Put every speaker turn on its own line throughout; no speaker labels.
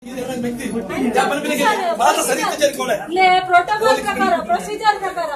protocol प्रकार procedure प्रकार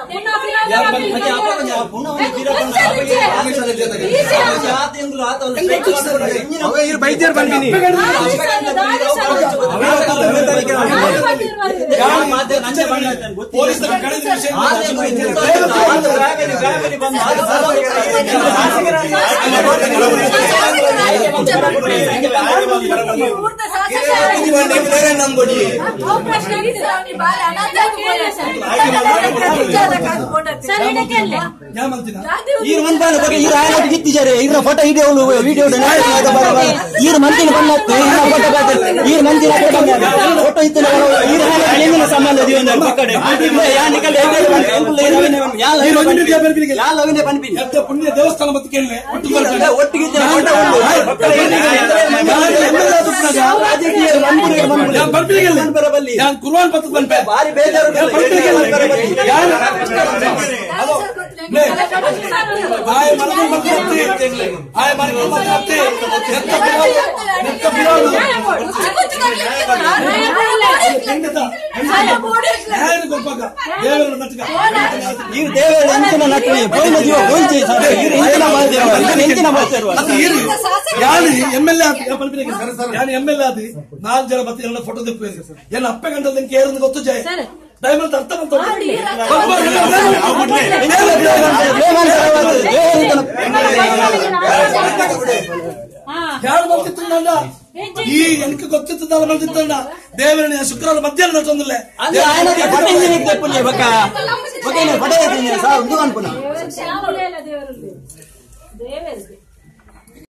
photo video संबंध पुण्य देवस्थान कुर्बान पत्त भारी बेजार एम्मेल्ये आदि 4 जन बत्ती फोटो दिप्पे अप्पे गंटल ಗೊತ್ತು ಜಯ ದಯಮಾಡಿ ಅರ್ಥ ಮಾಡ್ಕೊಳ್ಳಿ ಯಾರು ಬರ್ತಿತ್ತಂಡ ಈ ಎನಕ್ಕೆ ಗೊತ್ತಿತ್ತಲ್ಲ ಬರ್ತಿತ್ತಂಡ ದೇವರನ್ನ ಶುಕ್ರವಾರ ಮಧ್ಯಾಹ್ನ ನಟೊಂದಿಲ್ಲ ಅಂದ್ರೆ ఆయన ಫೋಟೋ ಇಂಜಿನಿಯರ್ ತೆಪ್ಪುನಿ ಬಕ ಬಕ ಫೋಟೋ ಇಂಜಿನಿಯರ್ ಸರ್ ಒಂದು ಅನ್ಪುನ ದೇವರಲ್ಲಿ